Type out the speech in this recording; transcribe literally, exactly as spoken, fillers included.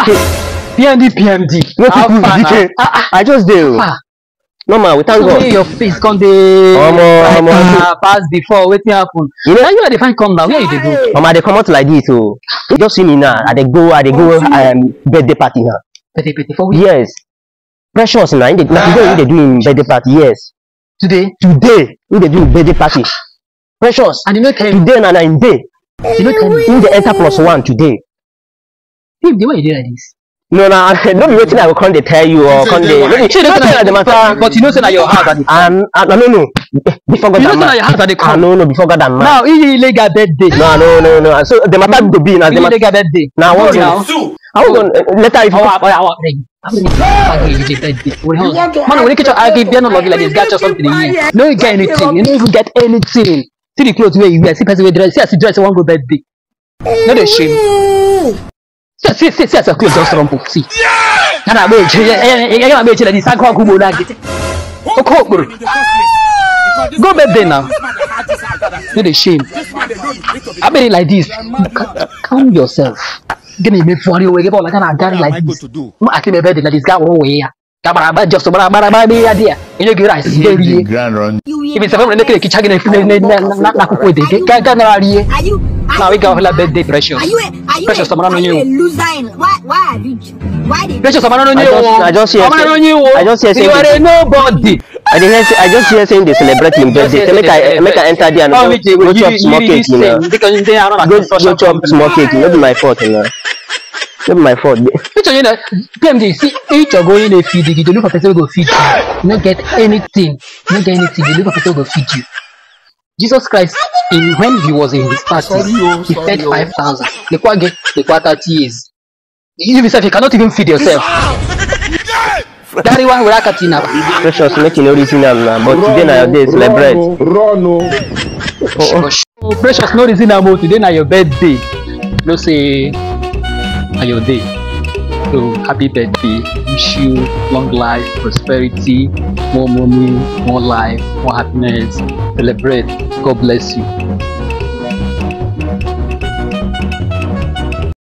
P M D, P M D. No people D K. I just do. No man, we thank God. Your face come dey pass before wetin happen. You know you are the fine come now. Where you dey go? Mama, they come out like this, so you just see me now. I dey go, I dey go um birthday party now. Birthday party for we? Yes. Precious now. They now they doing birthday party. Yes. Today? Today, we dey do birthday party. Precious. And you know today na nine day. You know in the enter plus one today. Hey, the way you do like this. No, no, don't be waiting. I will come to tell you or come to. Maybe she don't tell the matter. But you know, say that your heart and um, no, no, no. Before God, you know, say your heart and the come. No, no, before God and man. Now, he illegal birthday. No, no, no, no. So the matter to be now. The illegal birthday. Now, what now? I will go later if you. Oh, oh, oh, man, when you catch I give you no love like this, got you something. No, you get anything. You don't even get anything. See the clothes where you wear. See person wear dress. See as you dress, one go birthday. No, the shame. See, see, see, see as a clothes just rumble. See. And I wait. I gotta wait till the sun come go down. Go birthday now. No, the shame. I made it like this. Calm yourself. Give me for you. We give all like a guy like this. No, I can't be better like this guy over here. Kabaraba just kabaraba be idea. You get rice. If it's a problem, they can kitchen na na na kuku de. Ka ka na rie. Now we go for birthday precious. Precious someone on you. Why why are you? Why did Precious someone on you? I just hear. I just hear saying you are nobody. I just I just hear saying they celebrate him birthday. Make I make I enter there and go chop small cake, you know. Go chop small cake. Not my fault, you know. Not my fault. Which you know, P M D, see, each are going to feed you. You look for people who go feed you. You don't get anything. You don't get anything. You look for people who go feed you. Jesus Christ, in when he was in his party, he fed five thousand. The quite get the quite thirty years. You yourself, you cannot even feed yourself. That is why we're at Katina. Precious, making no reason now, but today now your day celebrate. Oh, Precious, no reason now. Today now your birthday. No say. On your day. So happy birthday. Wish you long life, prosperity, more money, more life, more happiness. Celebrate. God bless you.